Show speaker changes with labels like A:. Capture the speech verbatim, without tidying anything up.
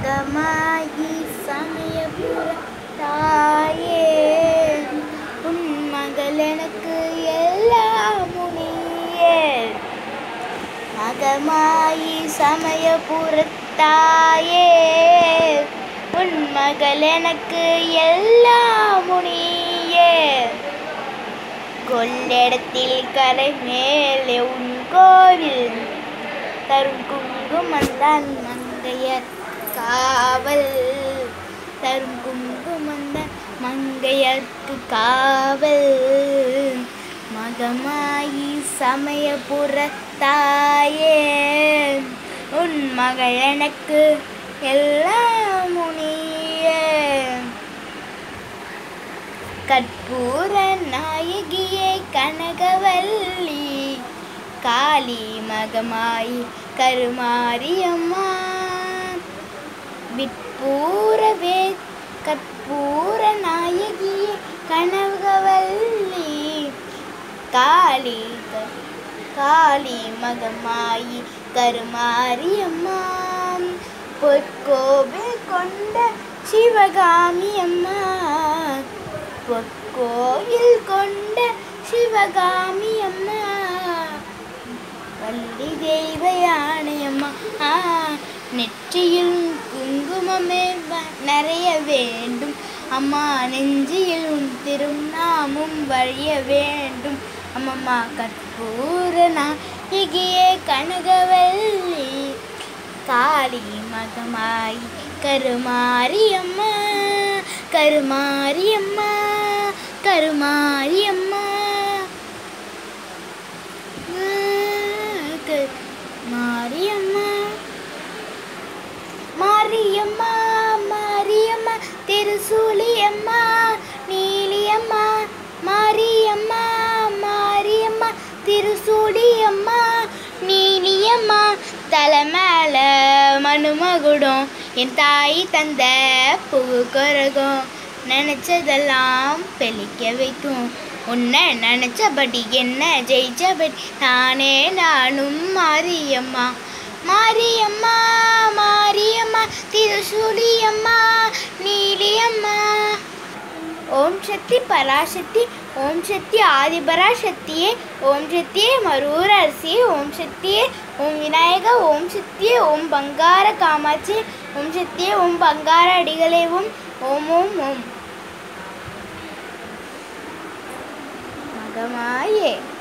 A: மகமாயி சமயபுர தாயே உன் மகள் எனக்கு எல்லாம் நீயே. மகமாயி சமயபுர தாயே உன் மகள் எனக்கு எல்லாம் நீயே. கொள்ளிடத்தில் கரை மேலே உன் கோவில் தரும் குங்குமந்தான் மங்கையர் காவல். தரும் குங்குமந்தான் மங்கையர்க்கு காவல். மகமாயி சமயபுர தாயே உன் மகள் எனக்கு எல்லாம் நீயே. கற்பூர நாயகியே கனகவல்லி காளி மகமாயி கருமாரியம்மா. விற்பூரவே கற்பூர நாயகியே கனகவல்லி காளி காளி மகமாயி கருமாரியம்மா. பொற்கோவில் கொண்ட சிவகாமி அம்மா. பொற்கோயில் கொண்ட சிவகாமி அம்மா. வள்ளி தெய்வ யானையம்மா. நெற்றியில் குங்குமமே நிறைய வேண்டும் அம்மா. நெஞ்சியில் உன் திருநாமும் வழிய வேண்டும் அம்மம்மா. கற்பூர நாயகியே கனகவல்லி காளி மகமாயி கருமாரியம்மா. கருமாரியம்மா கருமாரியம்மா மாரியம்மா. மாரியம்மா மாரியம்மா திருசூலியம்மா நீலியம்மா. மாரியம்மா மாரியம்மா திருசூலியம்மா நீலியம்மா. தலை மேல மனுமகுடம் என் தாய் தந்த புகு கொரகம். நினைச்சதெல்லாம் பெலிக்க வைக்கும் உன்னை நினைச்சபடி என்ன ஜெயிச்சபடி நானே நானும். மாரியம்மா மாரியம்மா மாரியம்மா திருசூலியம்மா நீலியம்மா. ஓம் சக்தி பராசக்தி ஓம் சக்தி ஆதிபராசக்தியே ஓம் சக்தியே மரூர அரசியே ஓம் சக்தியே ஓம் விநாயக ஓம் சக்தியே ஓம் பங்கார காமாட்சி ஓம் சக்தியே ஓம் பங்கார அடிகளே ஓம் ஓம் ஓம் ஓம் மகமாயே.